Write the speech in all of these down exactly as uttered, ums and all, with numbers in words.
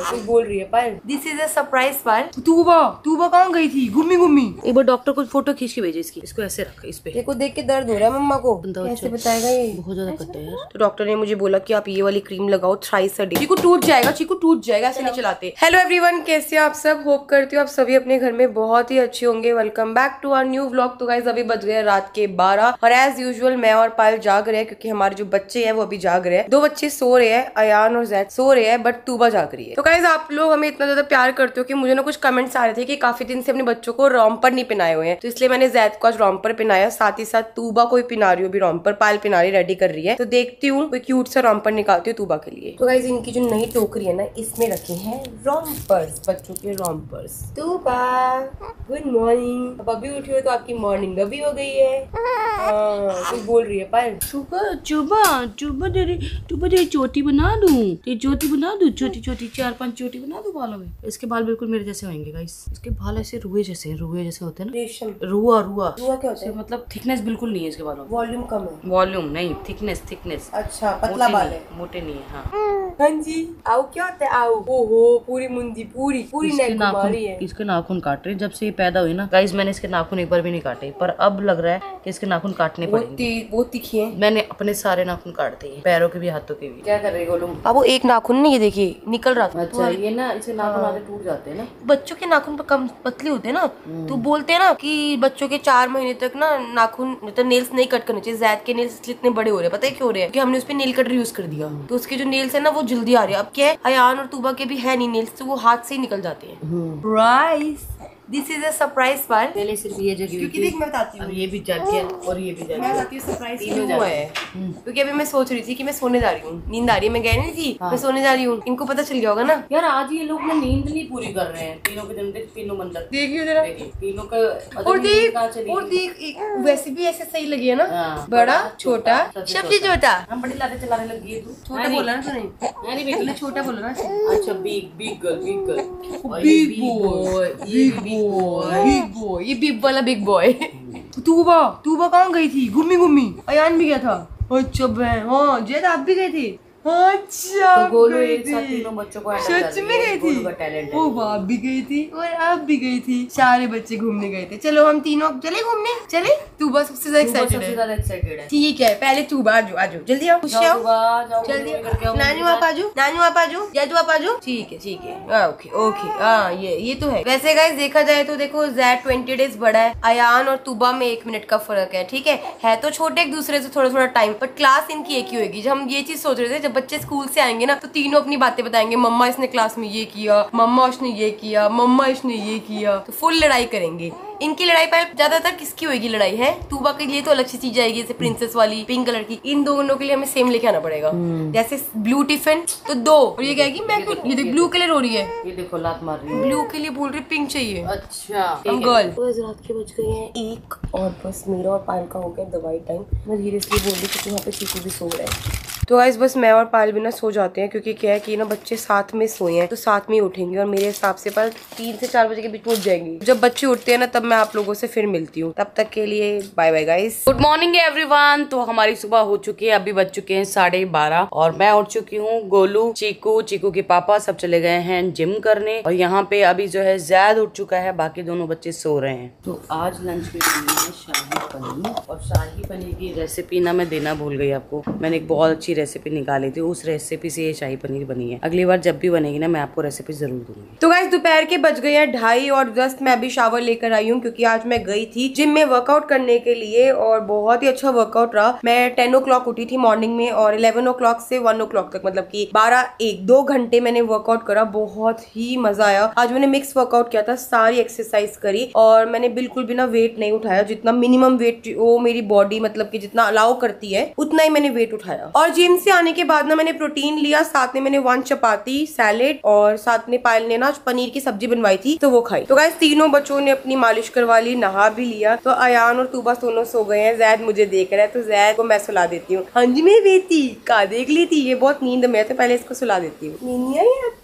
कुछ बोल रही है Payal. This is a surprise Payal. Tuba Tuba कहाँ गई थी? घूमी घूमी। एक बार डॉक्टर को फोटो खींच के भेजे इसकी। इसको ऐसे रखा इस पे। देखो देख के दर्द हो रहा है मम्मा को। कैसे बताएगा ये? बहुत ज्यादा कट है यार। तो डॉक्टर ने मुझे बोला कि आप ये वाली क्रीम लगाओ थ्राइस अ डे। चीकू टूट जाएगा, चीकू टूट जाएगा, ऐसे नहीं चलाते। हेलो एवरीवन, कैसे आप सब? होप करती हूँ आप सभी अपने घर में बहुत ही अच्छे होंगे। Welcome back to our new vlog. तो गाइस अभी बज गए रात के बारह और एज यूजुअल मैं और पायल जाग रहे हैं क्योंकि हमारे जो बच्चे हैं वो अभी जाग रहे हैं। दो बच्चे सो रहे हैं, अयान और जैद सो रहे हैं, बट तूबा जाग रही है। तो गाइस आप लोग हमें इतना ज्यादा प्यार करते हो कि मुझे ना कुछ कमेंट्स आ रहे थे कि काफी दिन से अपने बच्चों को रॉम्पर नहीं पहनाए हुए हैं, तो इसलिए मैंने जैद को आज रॉम्पर पहनाया, साथ ही साथ तूबा को भी पहना रही हूँ अभी रॉम्पर। पायल पहना रही रेडी कर रही है, तो देखती हूँ कोई क्यूट सा रॉम्पर निकालती हूँ तूबा के लिए। तो गाइस इनकी जो नई टोकरी है ना, इसमें रखे हैं रॉम्पर्स, बच्चों के रॉम्पर्स। Tuba good morning. अब अभी उठी हो तो आपकी मॉर्निंग अभी हो गई है। कुछ बोल रही है पायल। चुबा चुबा चुबा तेरी चुबा तेरी चोटी बना दूं, तेरी चोटी बना दूं, छोटी छोटी चार पांच चोटी बना दूं बालों में। इसके बाल बिल्कुल मेरे जैसे होंगे गाइस। इसके बाल ऐसे रुए जैसे हैं, रुए जैसे होते हैं ना। रेशम। रुआ रुआ रुआ क्या होता है? मतलब थिकनेस बिल्कुल नहीं है इसके बालों में। वॉल्यूम कम है। वॉल्यूम नहीं, थिकनेस थिकनेस। अच्छा पतला बाल है, मोटे नहीं है। हाँ हाँ जी। आओ क्या होता है? आओ। ओहो पूरी मुंडी पूरी पूरी नेक घुमा रही है। इसके नाखून काट रहे जब से ये पैदा हुई ना गाइस। मैंने इसके नाखून एक बार भी नहीं काटे, पर अब लग रहा है कि इसके नाखून काटने पड़ेंगे। बहुत तीखी है। मैंने अपने सारे नाखून काट दिए, पैरों के भी हाथों के भी। क्या कर रही गोलू? अब वो एक नाखून नहीं, ये देखिए निकल रहा था। अच्छा ये ना इसे नाखून आधे टूट जाते हैं ना। बच्चों के नाखून पर कम पतले होते हैं ना, तो बोलते हैं ना कि बच्चों के चार महीने तक ना नाखून मतलब नेल्स नहीं कट करने चाहिए। जैद के नेल्स इसलिए इतने बड़े हो रहे हैं, पता है क्यों हो रहे हैं? क्योंकि हमने उस पे नेल कटर यूज कर दिया, तो उसके जो नेल्स है ना वो जल्दी आ रहे हैं। अब क्या है, अयान और तूबा के भी है नहीं नेल्स, तो वो हाथ से ही निकल जाते हैं। Rice this is a surprise part. पहले सिर्फ ये जगह क्योंकि देख मैं बताती हूँ, ये भी जल गया और ये भी जल मैं बताती हूँ सरप्राइज क्यों हुआ है। क्योंकि अभी मैं सोच रही थी कि मैं सोने जा रही हूँ, नींद आ रही है, मैं गई नहीं थी। हाँ। मैं सोने जा रही हूँ, इनको पता चल गया होगा ना यार। आज ये लोग ना नींद नहीं पूरी कर रहे हैं, तीनों के जन्मदिन तीनों मंदिर। देखिए जरा तीनों का। और देख और देख वैसे भी ऐसे सही लगी है ना। बड़ा छोटा सबसे छोटा। हम बड़ी लाते चलाने लगी है तू। छोटा बोला ना तूने? नहीं छोटा बोला ना। अच्छा big big girl big girl big boy big boy boy ये बिग वाला बिग बॉय। तूबा तूबा कहाँ गई थी? घूमी घूमी। अयान भी गया था। अच्छा बहन, हाँ जैद आप भी गए थे। अच्छा तो गोलू एक साथ तीनों बच्चों को सच में गई थी। वो बाप भी गई थी और आप भी गई थी, सारे बच्चे घूमने गए थे। चलो हम तीनों चले घूमने। चले तूबा सबसे ज्यादा एक्साइटेड है। ठीक है पहले तूबा आजो आजो जल्दी आओ, खुश आओ जल्दी। नानू आप आजो, नानू आप आजो, जादू आप आजो। ठीक है ठीक है ओके ओके। हाँ ये ये तो है। वैसे गाइस देखा जाए तो देखो जैड ट्वेंटी डेज बड़ा है, अयान और तूबा में एक मिनट का फर्क है। ठीक है है तो छोटे एक दूसरे से थोड़ा थोड़ा टाइम, बट क्लास इनकी एक ही होगी। जब हम ये चीज सोच रहे थे, जब बच्चे स्कूल से आएंगे ना तो तीनों अपनी बातें बताएंगे। मम्मा इसने क्लास में ये किया, मम्मा उसने ये किया, मम्मा इसने ये किया, तो फुल लड़ाई करेंगे। इनकी लड़ाई पर ज्यादातर किसकी होगी लड़ाई है? तूबा के लिए तो अलग सी चीज आएगी, जैसे प्रिंसेस वाली पिंक कलर की। इन दोनों के लिए हमें सेम लेके आना पड़ेगा। जैसे ब्लू टिफिन तो दो, और ये कहेगी मैं ये देख ब्लू कलर हो रही है, ये देखो लात मार रही है। ब्लू के लिए बोल रही पिंक चाहिए। अच्छा हम गर्ल। तो रात के बज गए हैं एक और बस मेरा और पायल का हो गया दवाई टाइम। मैं धीरे से बोल रही क्योंकि वहाँ पे चीकू भी सो रहा है। तो गाइस बस मैं और पायल भी ना सो जाते हैं, क्योंकि क्या है कि ना बच्चे साथ में सोए हैं तो साथ में ही उठेंगे, और मेरे हिसाब से पायल तीन से चार बजे के बीच में उठ जाएंगी। जब बच्चे उठते हैं ना तब मैं आप लोगों से फिर मिलती हूँ। तब तक के लिए bye bye guys. Good morning everyone. तो हमारी सुबह हो चुकी है, अभी बज चुके हैं साढ़े बारह और मैं उठ चुकी हूँ। गोलू चीकू चीकू के पापा सब चले गए हैं जिम करने, और यहाँ पे अभी जो है जैद उठ चुका है, बाकी दोनों बच्चे सो रहे हैं। तो आज लंच में है शाही पनीर, और शाही पनीर की रेसिपी ना मैं देना भूल गई आपको। मैंने एक बहुत अच्छी रेसिपी निकाली थी, उस रेसिपी से ये शाही पनीर बनी है। अगली बार जब भी बनेगी ना मैं आपको रेसिपी जरूर दूंगी। तो गाइस दोपहर के बज गए हैं ढाई और जस्ट मैं अभी शावर लेकर आई हूँ, क्योंकि आज मैं गई थी जिम में वर्कआउट करने के लिए, और बहुत ही अच्छा वर्कआउट रहा। मैं टेन ओ क्लॉक उठी थी मॉर्निंग में, और इलेवन ओ क्लॉक से वन ओ क्लॉक तक मतलब की बारह एक दो घंटे मैंने वर्कआउट करा। बहुत ही मजा आया। आज मैंने मिक्स वर्कआउट किया था, सारी एक्सरसाइज करी, और मैंने बिल्कुल भी ना वेट नहीं उठाया। जितना मिनिमम वेट वो मेरी बॉडी मतलब की जितना अलाउ करती है उतना ही मैंने वेट उठाया। और जिम से आने के बाद ना मैंने प्रोटीन लिया, साथ में मैंने वन चपाती सैलेड, और साथ में पायल ने ना पनीर की सब्जी बनवाई थी तो वो खाई। तो गाइस तीनों बच्चों ने अपनी मालिश करवा ली, नहा भी लिया। तो अयान और तूबा दोनों सो गए हैं। जैद मुझे देख रहा है, तो जैद को मैं सुला देती हूँ। हाँ जी मेरी बेटी का देख ली थी, ये बहुत नींद में है तो पहले इसको सुला देती हूँ। नींद नहीं आई आपको?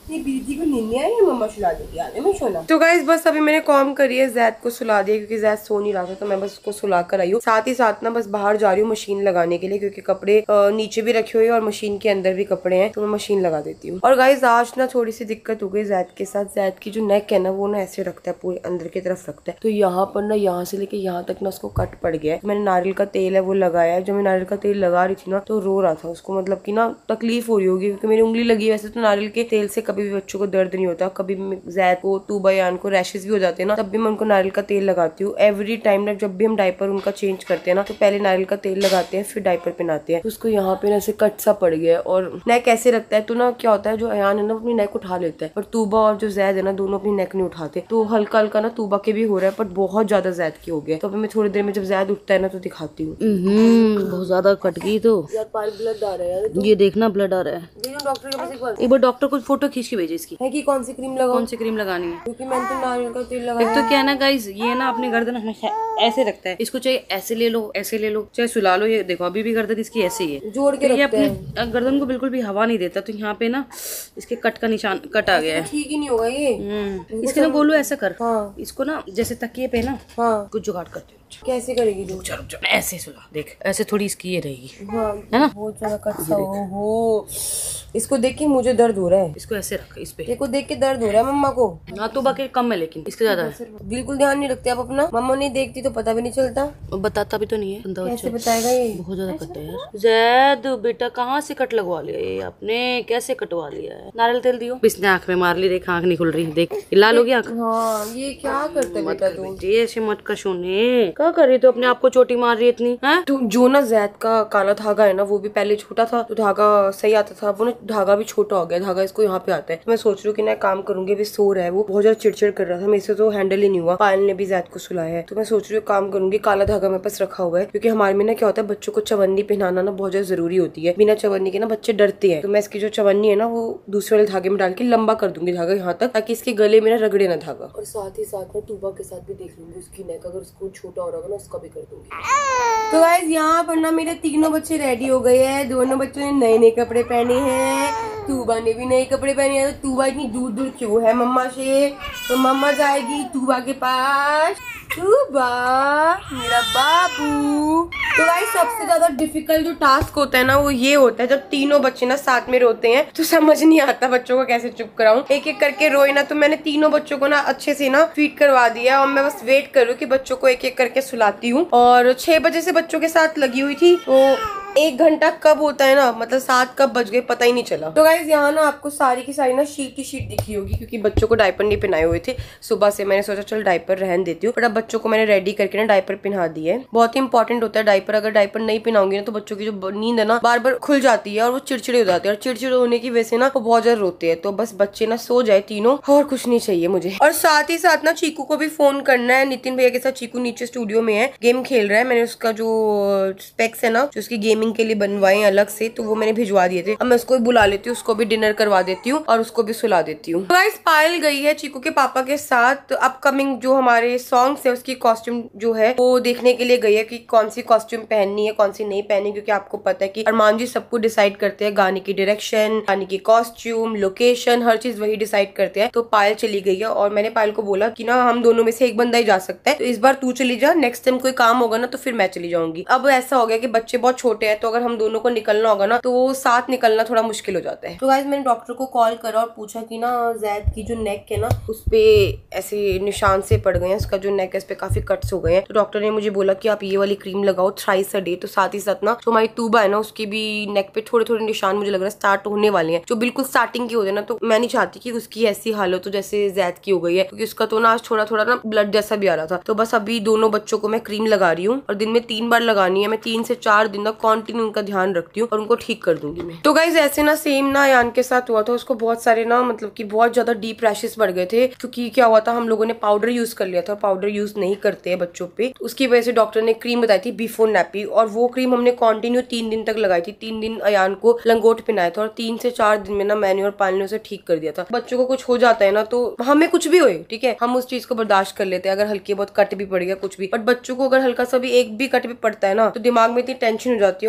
दीदी को नींद नहीं आई है, मम्मा सुला देगी, आने में सोना। तो गाइस बस अभी मैंने कॉम करी है, जैद को सुला दिया क्योंकि जैद सो नहीं रहा था, तो मैं बस उसको सुला कर आई हूँ। साथ ही साथ ना बस बाहर जा रही हूँ मशीन लगाने के लिए, क्योंकि कपड़े नीचे भी रखे हुए हैं और मशीन के अंदर भी कपड़े हैं, तो मैं मशीन लगा देती हूँ। और गाइस आज ना थोड़ी सी दिक्कत हो गई जैद के साथ। जैद की जो नेक है ना वो ना ऐसे रखता है, पूरे अंदर की तरफ रखता है, तो यहाँ पर ना यहाँ से लेके यहाँ तक ना उसको कट पड़ गया है। मैंने नारियल का तेल है वो लगाया है। जब मैं नारियल का तेल लगा रही थी ना तो रो रहा था, उसको मतलब की ना तकलीफ हो रही होगी क्योंकि मेरी उंगली लगी है। वैसे तो नारियल के तेल से कभी भी बच्चों को दर्द नहीं होता, कभी जैद को तूबा यान को रैशेस भी हो जाते हैं ना, तब भी मैं उनको नारियल का तेल लगाती हूँ। एवरी टाइम ना जब भी हम डायपर उनका चेंज करते हैं ना तो पहले नारियल का तेल लगाते हैं फिर डायपर पहनाते हैं। तो उसको यहाँ पे ना ऐसे कट सा पड़ गया है और नेक ऐसे रखता है, तो ना क्या होता है जो अयान है ना अपनी नेक उठा लेता है, पर तूबा और जो जैद है ना दोनों अपनी नेक नहीं उठाते। तो हल्का हल्का ना तूबा के भी हो रहा है पर बहुत ज्यादा जैद की हो गया। तो अभी मैं थोड़ी देर में जब जैद उठता है ना तो दिखाती हूँ। बहुत ज्यादा कट गई तो यार पानी ब्लड आ रहा है यार, ये देखना ब्लड आ रहा है। डॉक्टर के पास एक बार एक बार डॉक्टर को फोटो खींच के भेजे इसकी है कि कौन सी क्रीम लगाऊं, कौन सी क्रीम लगानी है, क्योंकि मैंने तो नारियल का तेल लगाया। एक तो क्या है ना गाइस, ये ना अपने गर्दन हमेशा ऐसे रखता है, इसको चाहे ऐसे ले लो ऐसे ले लो चाहे सुला लो। ये देखो अभी भी गर्दन इसकी ऐसे ही है, जोड़ के तो ये रखते अपने गर्दन को बिल्कुल भी हवा नहीं देता। तो यहाँ पे ना इसके कट का निशान कट आ गया है। ठीक ही नहीं होगा ये। इसके ना गोलू ऐसा कर, हाँ। इसको ना जैसे तकिए पे ना हाँ। कुछ जुगाड़ करते हो। कैसे करेगी तू? चलो चलो ऐसे सुला, देख ऐसे थोड़ी इसकी ये रहेगी, हाँ, है ना बहुत ज्यादा कट सा हो। इसको देख के मुझे दर्द हो रहा है। इसको ऐसे रख, इस पे देखो देख के दर्द हो रहा है मम्मा को। हाँ तो बाकी कम है लेकिन इसके ज्यादा है। बिल्कुल ध्यान नहीं रखते आप अपना, मम्मा नहीं देखती तो पता भी नहीं चलता। बताता भी तो नहीं है, कैसे बताएगा ये? बहुत ज्यादा कट है यार। जैद बेटा कहाँ से कट लगवा लिया ये आपने, कैसे कटवा लिया है? नारियल तेल दियो। इसने आँख में मार ली, देख आँख नहीं खुल रही, देख लाल हो गया आँख। हाँ ये क्या करते बेटा तू? ऐसे मत कशोने, क्या कर रही तो अपने आप को चोटी मार रही इतनी है? तो जो ना जैद का काला धागा है ना वो भी पहले छोटा था तो धागा सही आता था, वो ना धागा भी छोटा हो गया, धागा इसको यहाँ पे आता है। तो मैं सोच रही हूँ कि ना काम करूंगी। अभी सो रहा है वो, बहुत ज्यादा चिड़चिड़ कर रहा था, मेरे से तो हैंडल ही नहीं हुआ। पायल ने भी जैद को सुलाया है, तो मैं सोच रही हूँ काम करूंगी। काला धागा मेरे पास रखा हुआ है क्योंकि हमारे में ना क्या होता है बच्चों को चवन्नी पहनाना ना बहुत ज्यादा जरूरी होती है। बिना चवन्नी के ना बच्चे डरते हैं, तो मैं इसकी जो चवन्नी है ना वो दूसरे वाले धागे में डाल के लंबा कर दूंगी धागा यहाँ तक, ताकि इसके गले में ना रगड़े ना धागा। और साथ ही साथ में तूबा के साथ भी देख लूंगी उसकी नेक, अगर उसको छोटा हो रहा होगा ना उसका भी कर दूंगी। तो गाइस यहाँ पर ना मेरे तीनों बच्चे रेडी हो गए हैं। दोनों बच्चों ने नए नए कपड़े पहने हैं, तूबा ने भी नए कपड़े पहने हैं। तो तूबा इतनी दूर दूर क्यों है मम्मा से? तो मम्मा जाएगी तूबा के पास। तूबा मेरा बाबू। तो गाइस सबसे ज्यादा डिफिकल्ट जो टास्क होता है ना वो ये होता है जब तीनों बच्चे ना साथ में रोते हैं, तो समझ नहीं आता बच्चों को कैसे चुप कराऊं। एक एक करके रोए ना, तो मैंने तीनों बच्चों को ना अच्छे से ना फीड करवा दिया और मैं बस वेट कर रही हूँ कि बच्चों को एक एक करके सुलाती हूँ। और छह बजे से बच्चों के साथ लगी हुई थी, तो एक घंटा कब होता है ना, मतलब सात कब बज गए पता ही नहीं चला। तो गाइस यहाँ ना आपको सारी की सारी ना शीट की शीट दिखी होगी क्योंकि बच्चों को डायपर नहीं पहनाए हुए थे सुबह से। मैंने सोचा चल डायपर रहन देती हूँ, पर अब बच्चों को मैंने रेडी करके ना डायपर पहना दिए। बहुत ही इंपॉर्टेंट होता है डायपर। अगर डायपर नहीं पहनाऊंगी ना तो बच्चों की जो नींद है ना बार बार खुल जाती है और वो चिड़चिड़े हो जाते हैं, और चिड़चिड़े होने की वजह से ना वो बहुत ज्यादा रोते हैं। तो बस बच्चे ना सो जाए तीनों, और कुछ नहीं चाहिए मुझे। और साथ ही साथ ना चीकू को भी फोन करना है, नितिन भैया के साथ। चीकू नीचे स्टूडियो में है, गेम खेल रहा है। मैंने उसका जो स्पेक्स है ना जो उसकी गेमिंग के लिए बनवाए अलग से, तो वो मैंने भिजवा दिए थे। अब मैं उसको भी बुला लेती हूँ, उसको भी डिनर करवा देती हूँ और उसको भी सुला देती हूँ। तो गाइस पायल गई है चीकू के पापा के साथ अपकमिंग जो हमारे सॉन्ग्स है उसकी कॉस्ट्यूम जो है वो देखने के लिए गई है कि कौन सी कॉस्ट्यूम पहननी है कौन सी नहीं पहननी, क्योंकि आपको पता है कि अरमान जी सब कुछ डिसाइड करते हैं, गाने की डायरेक्शन, गाने की कॉस्ट्यूम, लोकेशन, हर चीज वही डिसाइड करते हैं। तो पायल चली गई है और मैंने पायल को बोला कि ना हम दोनों में से एक बंदा ही जा सकता है, तो इस बार तू चली जा, नेक्स्ट टाइम कोई काम होगा ना तो फिर मैं चली जाऊंगी। अब ऐसा हो गया कि बच्चे बहुत छोटे हैं, तो अगर हम दोनों को निकलना होगा ना तो वो साथ निकलना थोड़ा मुश्किल हो जाता है। तो गाइस मैंने डॉक्टर को कॉल करा और पूछा कि ना जैद की जो नेक है ना उस पे ऐसे निशान से पड़ गए हैं, उसका जो नेक है उस पे काफी कट्स हो गए हैं। तो डॉक्टर ने मुझे बोला कि आप ये वाली क्रीम लगाओ थ्राइस अ डे। तो साथ ही साथ ना जो हमारी तूबा है ना उसकी भी नेक पे थोड़े थोड़े निशान मुझे लग रहा है स्टार्ट होने वाले हैं, जो बिल्कुल स्टार्टिंग की हो जाए ना। तो मैं नहीं चाहती कि उसकी ऐसी हालत हो जैसे जैद की हो गई है, क्योंकि उसका तो ना आज थोड़ा थोड़ा ना ब्लड जैसा भी आ रहा था। तो बस अभी दोनों बच्चों को मैं क्रीम लगा रही हूँ और दिन में तीन बार लगानी है। मैं तीन से चार दिन तक कॉन्टिन्यू उनका ध्यान रखती हूँ और उनको ठीक कर दूंगी मैं। तो गाइस ऐसे ना सेम ना यान के साथ हुआ था, उसको बहुत सारे ना मतलब कि बहुत ज्यादा डीप रैशेस बढ़ गए थे, क्योंकि क्या हुआ था हम लोगों ने पाउडर यूज कर लिया था। पाउडर यूज नहीं करते हैं बच्चों पे, उसकी वजह से डॉक्टर ने क्रीम बताई थी बिफोर नैपी, और वो क्रीम हमने कंटिन्यू तीन दिन तक लगाई थी। तीन दिन अयान को लंगोट पहनाया था और तीन से चार दिन में ना मैंने और पायल ने उसे ठीक कर दिया था। बच्चों को कुछ हो जाता है ना तो हमें कुछ भी होए ठीक है, हम उस चीज को बर्दाश्त कर लेते हैं, अगर हल्की बहुत कट भी पड़ गया कुछ भी। बट बच्चों को अगर हल्का सा भी एक भी कट भी पड़ता है ना तो दिमाग में इतनी टेंशन हो जाती है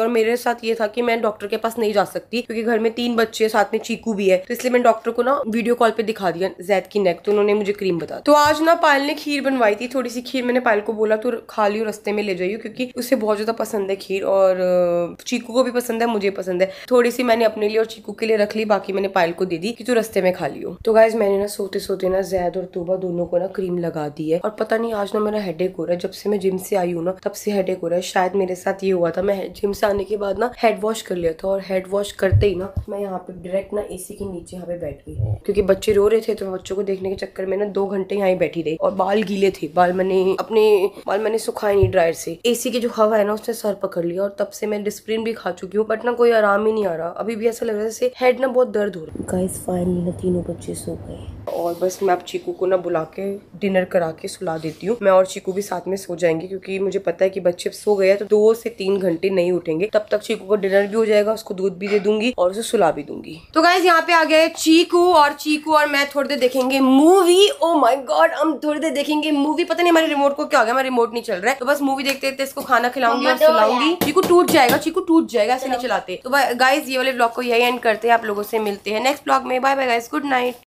और मेरे साथ ये था कि मैं डॉक्टर के पास नहीं जा सकती क्योंकि घर में तीन बच्चे, साथ में चीकू भी है, तो इसलिए मैंने डॉक्टर को ना वीडियो कॉल पे दिखा दिया जैद की नेक, तो उन्होंने मुझे क्रीम बता। तो आज ना पायल ने खीर बनवाई थी, थोड़ी सी खीर मैंने पायल को बोला तो खा लियो, रास्ते में ले जाइयो, क्योंकि उसे बहुत ज्यादा पसंद है खीर और चीकू को भी पसंद है, मुझे पसंद है। थोड़ी सी मैंने अपने लिए और चीकू के लिए रख ली, बाकी मैंने पायल को दे दी कि तू रास्ते में खा लियो। तो गाइस मैंने ना सोते सोते ना जैद और तूबा दोनों को ना क्रीम लगा दी है और पता नहीं आज ना मेरा हेडेक हो रहा है। जब से मैं जिम से आई हूँ ना तब से हेडेक हो रहा है। शायद मेरे साथ ये हुआ था, मैं जिम से आने के बाद ना हेड वॉश कर लिया था और हेड वॉश करते ही ना मैं यहाँ पे डायरेक्ट ना एसी के नीचे यहाँ पे बैठ गई क्योंकि बच्चे रो रहे थे, तो बच्चों को देखने के चक्कर में ना दो घंटे यहाँ बैठी रही और बाल गीले थे, बाल मैंने अपने बाल मैंने सुखाए नहीं ड्रायर से। एसी की जो हवा है ना उसने सर पकड़ लिया और तब से मैं डिस्प्रिन भी खा चुकी हूँ, बट ना कोई आराम ही नहीं आ रहा। अभी भी ऐसा लग रहा है जैसे हेड ना बहुत दर्द हो रहा है। गाइस फाइनली ना तीनों बच्चे सो गए और बस मैं अब चीकू को ना बुला के डिनर करा के सुला देती हूँ। मैं और चीकू भी साथ में सो जाएंगे क्योंकि मुझे पता है कि बच्चे सो गए तो दो से तीन घंटे नहीं उठेंगे। तब तक चीकू को डिनर भी हो जाएगा, उसको दूध भी दे दूंगी और उसे सुला भी दूंगी। तो गाइस यहाँ पे आ गया है चीकू और चीकू और मैं थोड़ी देर देखेंगे मूवी। ओ माय गॉड, हम थोड़ी देर देखेंगे मूवी। पता नहीं हमारे रिमोट को क्या हो गया, हमारा रिमोट नहीं चल रहा है, तो बस मूवी देखते देखते इसको खाना खिलाऊंगी और सुलाऊंगी। चीकू टूट जाएगा, चीकू टूट जाएगा, ऐसे नहीं चलाते। तो गाइस ये वाले ब्लॉग को यही एंड करते हैं, आप लोगों से मिलते हैं नेक्स्ट ब्लॉग में। Bye bye guys, good night.